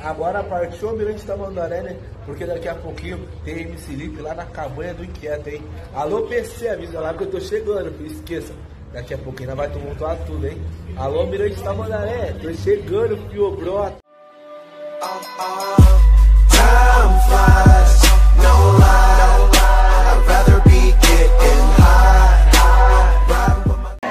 Agora partiu o Almirante Tamandaré, né? Porque daqui a pouquinho tem MC Lipe lá na cabanha do Inquieto, hein? Alô, PC, avisa lá que eu tô chegando, não esqueça. Daqui a pouquinho nós vai tumultuar tudo, hein? Alô, Almirante Tamandaré, tô chegando, fio brota. Time flies, no lie. I'd rather be getting high. Riding with my...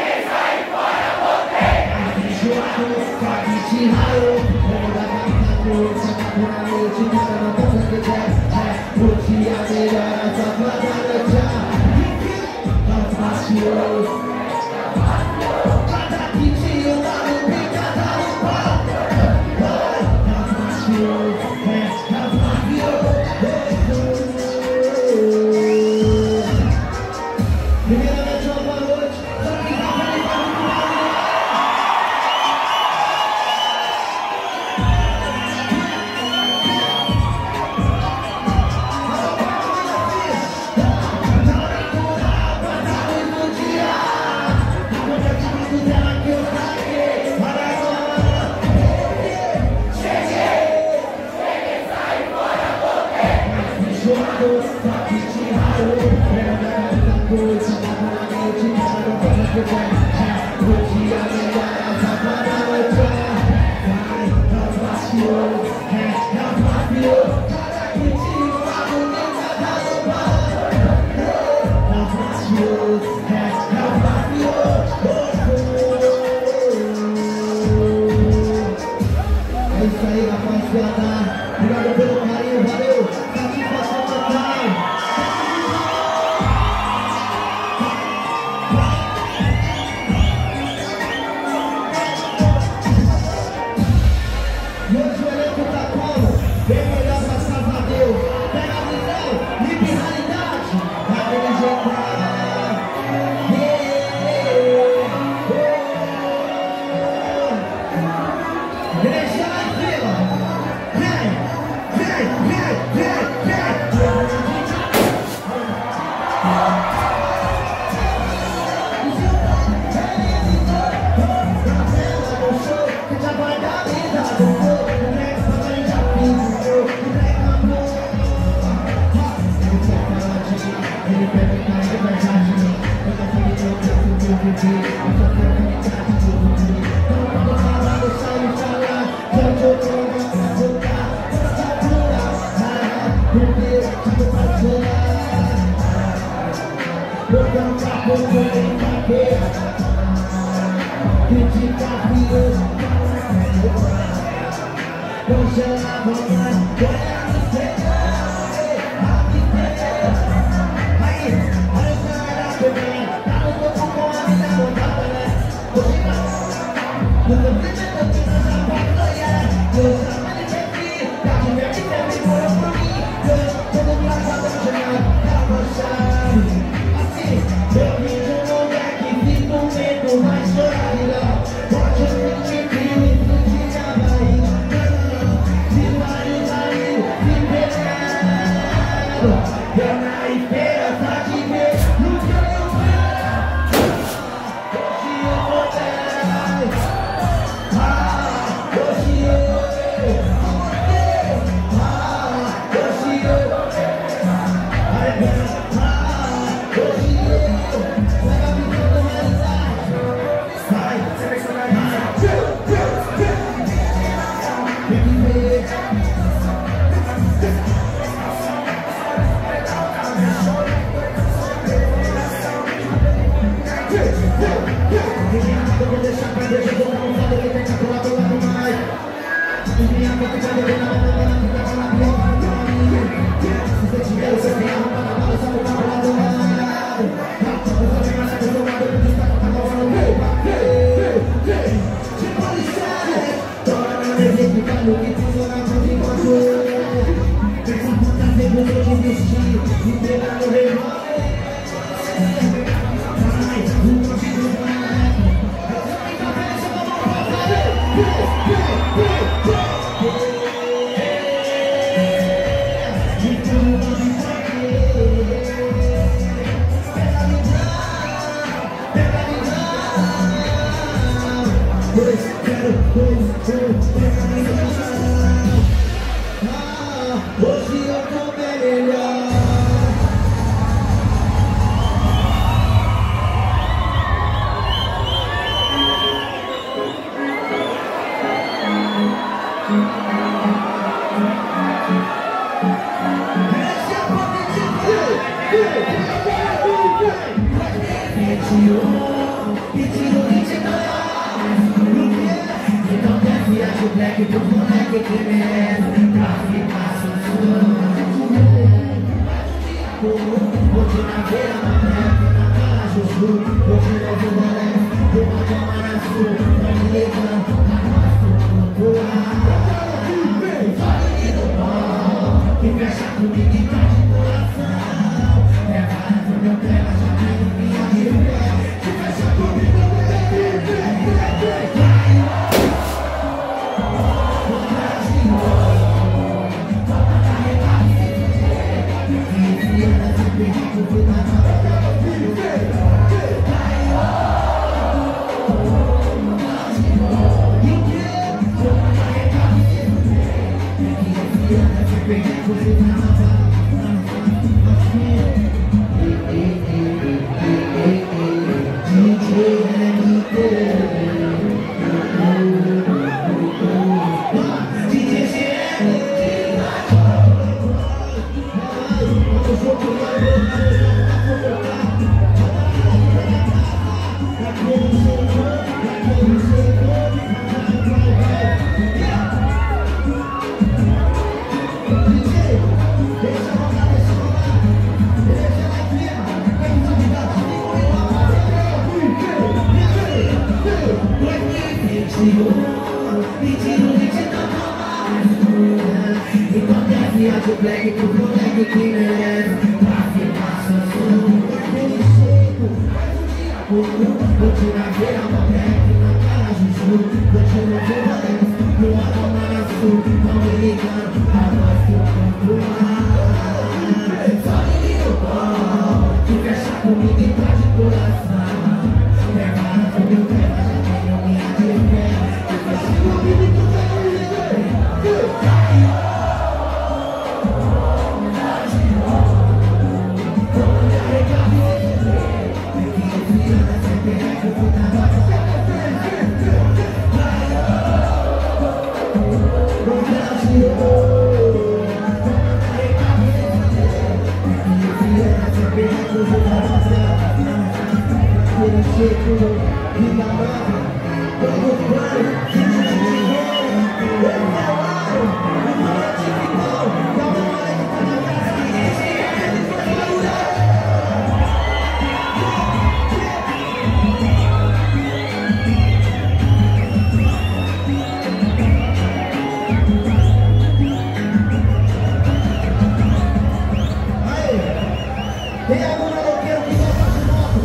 É isso aí, rapaziada. Obrigado pelo carinho, valeu. Satisfação total. E hoje o elenco tá como? Bem melhor, graças a Deus. Pega a visão, livre realidade. Daquele jeito. Deixa lá em cima. Vem, vem, vem, vem, vem. Já vai dar vida do povo. Já fiz o ele pega o cara de verdade. Eu já falei que eu quero que eu vivi. Eu só quero que me trate de viver. Não vou falar, eu saio falar. Já tô pronto pra voltar. Essa pura, porque já tô pra chorar. Eu quero pra pouco, eu tenho pra quê? Critica a vida. Congela, mamãe, olha no céu. Aí, olha o cara também. Tá no topo com a vida montada, né? No comprimento que nós já passamos, eu já me referi. Tá de ver que também morou por mim. Eu todo mundo passado no jornal, tá manchado. Assim, eu vi de um moleque, fico medo, mas chorar. Pode eu me frio e tu te vai. Se vai, se perdendo. Eu na esperança de ver no que eu vejo. Hoje eu vou ter. Hoje eu vou ter. Hoje eu vou ter. Hoje eu pega a visão da realidade. Vai, tem que ver. Eu vou deixar pra Deus, eu vou não fazer, ele tem que atuar do lado mais. Minha boca vai beber na mão, ela fica com a pior. Se você tiver, você tem a roupa na mala, só vou pra lado lado. Você vem mais acostumado, eu preciso estar com a mão no meio. Tipo policiais, toda na mesa explicando que tudo na mão de você. Pensa quantas vezes eu desisti, entregando o revólver. Eu espero, Black do moleque que merece pra ficar hoje na beira, na cara, Juju. Hoje no Vila do Matomara Sul. Não me levanta, fale do pó, que fecha comigo e tá de coração. É barato, meu pega, já cai no minha de pé. Que fecha comigo, do black pro moleque que merece pra ficar sozinho. Daquele jeito, vou tirar veia, moleque na cara, Juju. Vou tirar veia, no Matomara Sul. Não me ligando, a voz que eu popular. Só me liga o pó, que fecha comigo e tá de coração. É barato, meu pé, já tenho minha de pé. Que fecha comigo e tá de coração. Tem algum maloqueiro que gosta de moto?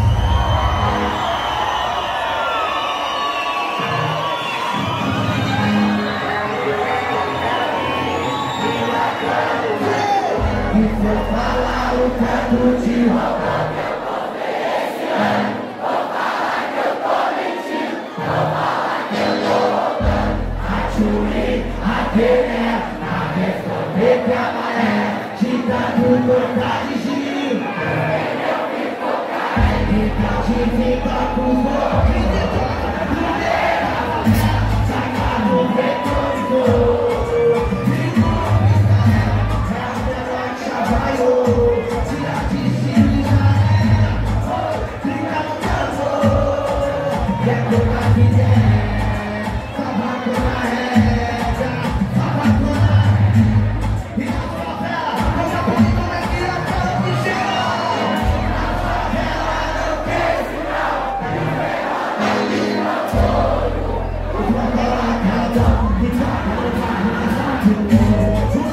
E vou falar o canto de roupa que eu comprei esse ano. Vou falar que eu tô mentindo. Vou falar que eu tô roubando. A Tchuli, a Pené, a Responde que a Maré. Te dando cortar de giro. Então te fica com fome. Saca no retorno. Tira de cima e já era. Fica no campo. Quer tocar a vida? Tava com a régua. Tava com a régua. E na favela, eu já falei como é que eu quero me chegar. Na favela não tem final. E o melhor é o meu fogo. O favela acabou. E toca no barro na sua vida.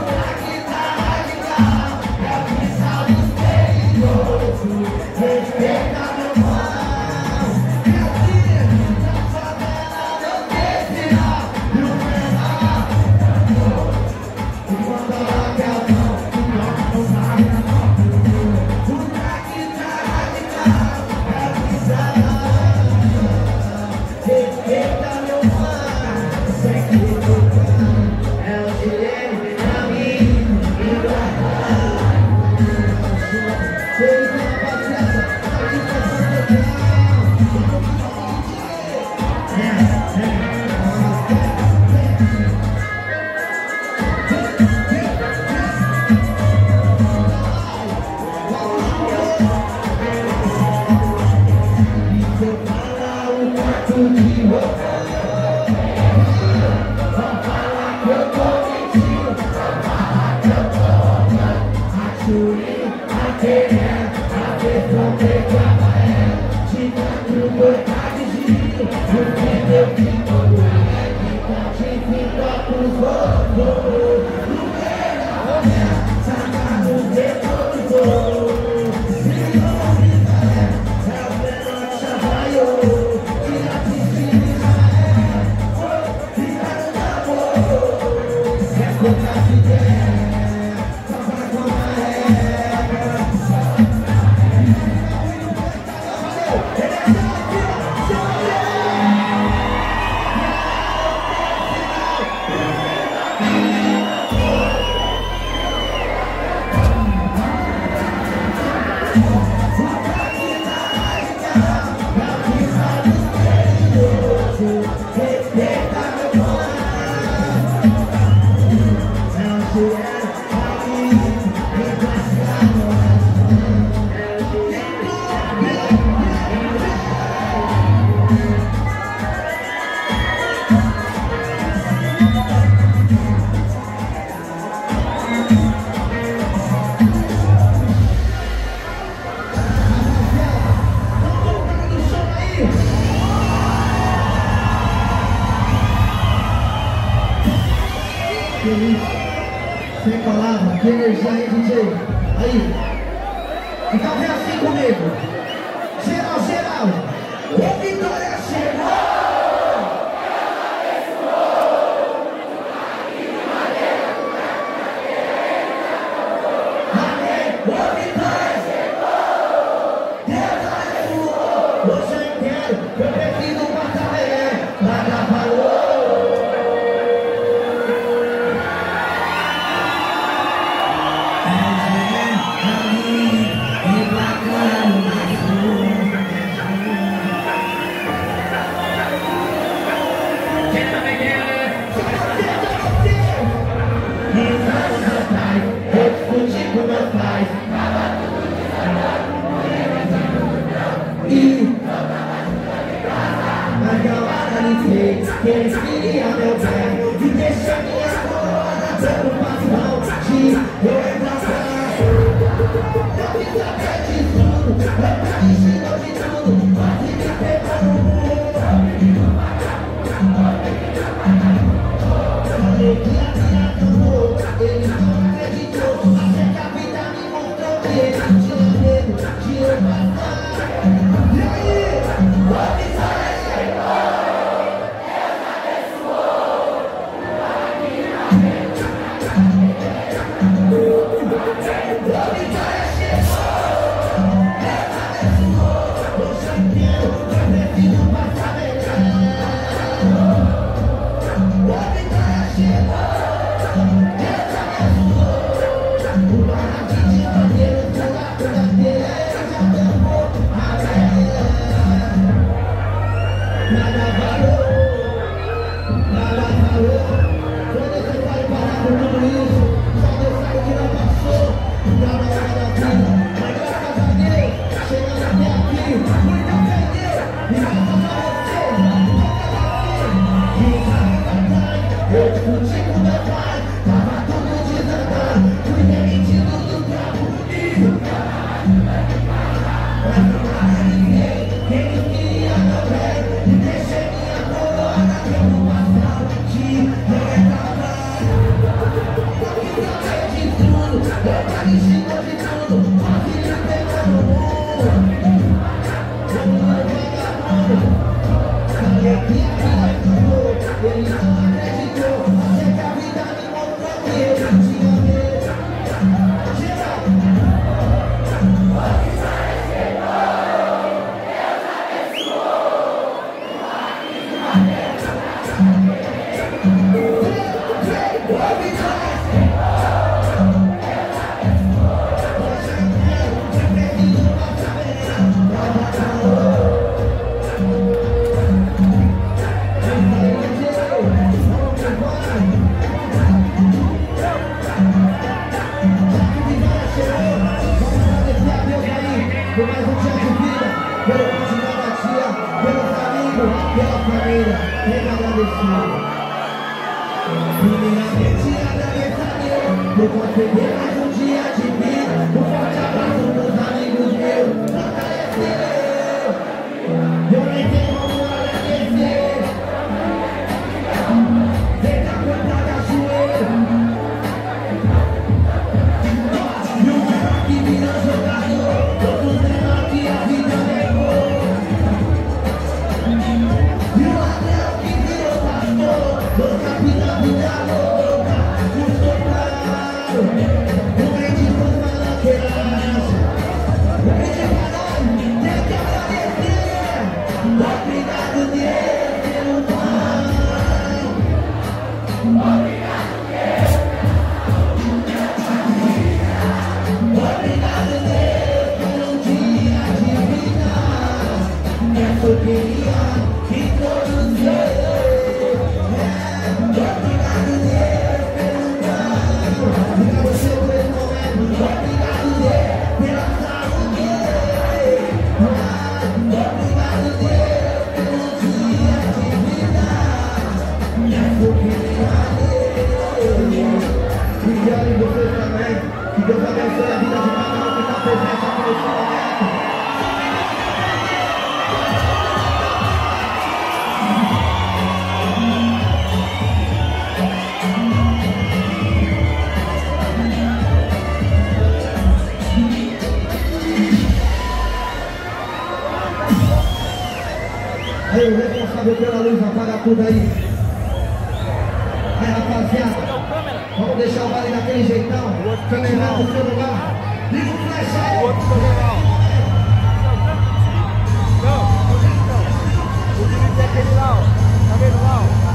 Respeita meu mano, meu filho, na favela não tem final. E o menor, enquanto ela quer a mão, não vai na mão. O moleque tá radical, é bizarro. Respeita meu mano, sei que o é o direito. Sem palavra, que energia aí, DJ. Aí. Então vem assim comigo. Geral, geral. Ô Vitória chegou. Quem queria meu bem e deixa minha coroa dando passão de eu engraçar. Eu fiz até de tudo, eu ensinou de tudo, mas me pegou no mundo. Falei que a minha acabou, ele não acreditou, até que a vida me mostrou que ele tinha medo de eu passar. E aí, o Vitória chegou. Eu vou perder mais um dia de vida. Um forte abraço dos amigos meus. Fortaleceu. Eu nem tenho como agradecer. Vem cá cantar da Aí o responsável pela luz apaga tudo aí. Aí rapaziada, vamos deixar o baile daquele jeitão. Quem tiver no celular, liga o flash aí. O outro celular. Não, o bonito é aquele lá, ó. Tá vendo lá, ó?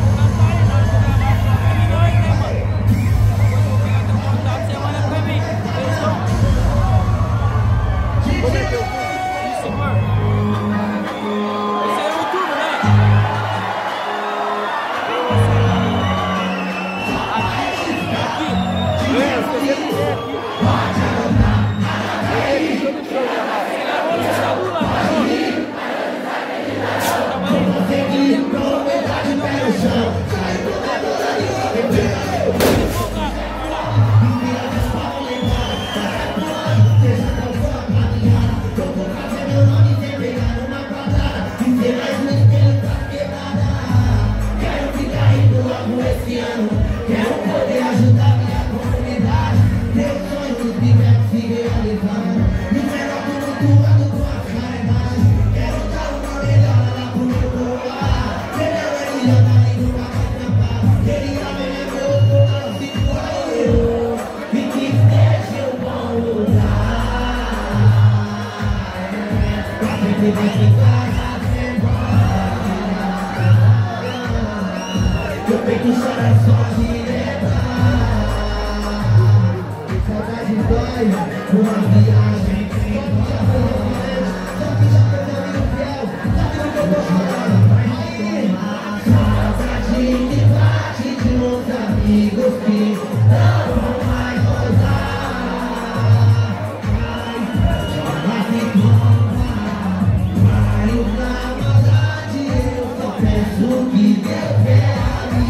Meu peito chora só de lembrar. Saudade dói, uma viagem sem volta. Só que já foi meu amigo fiel, sabe do que eu tô chorando. Saudade que bate de uns amigos que não vão mais voltar. Chora que toma, mas na maldade eu só peço que Deus quer.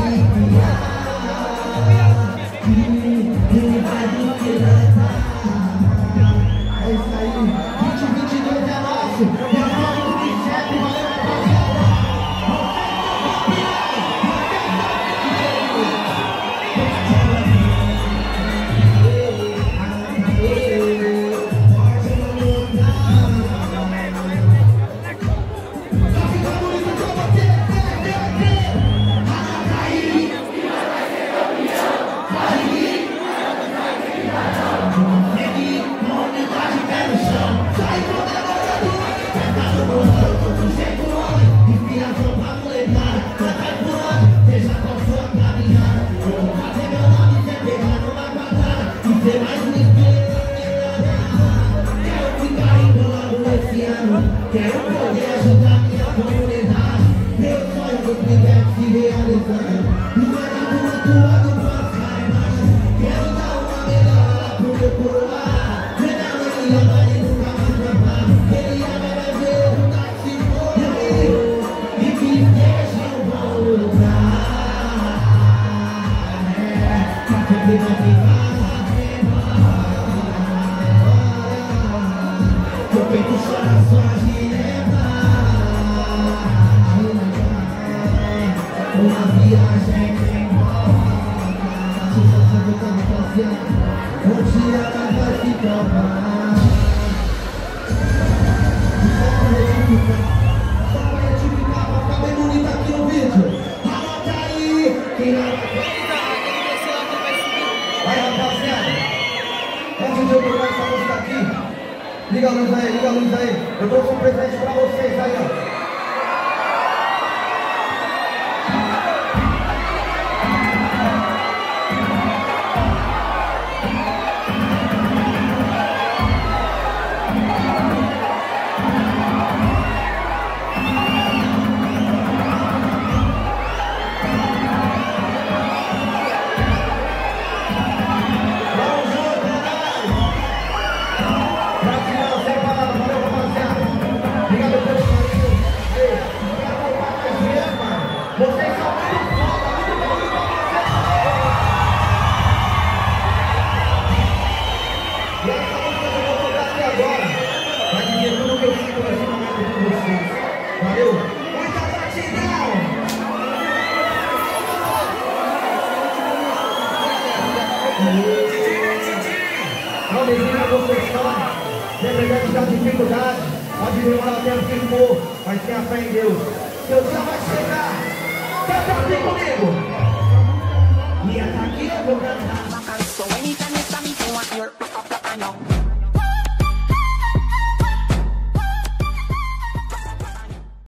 É isso aí, 2022 é nosso, e a prova do 27, valeu, rapaziada! Quero poder ajudar minha comunidade. Meu sonho do Pivete se realizando. Não é nada tumultuado pra ficar embaixo. Quero dar uma melhora pro meu coroar. Menor ele ama e nunca mais trampar. Ele ama vai ver o táxi morrer. E que esteja em um bom lugar. Pra que Pivete vá embora. Meu peito chora só de uma viagem sem volta. Se você botar no passear, um dia ela vai se provar. Só pra retificar, pra ficar bem bonito aqui o vídeo. Anota aí, quem não vai, rapaziada. Antes de eu tocar essa música aqui, liga a luz aí, liga a luz aí. Eu trouxe um presente pra vocês aí, ó. Valeu! Muita gratidão! Não desista da construção, dependendo da dificuldade. Pode demorar o tempo que for, mas tenha fé em Deus. Deus já vai chegar. Canta assim comigo. E essa aqui eu vou cantar.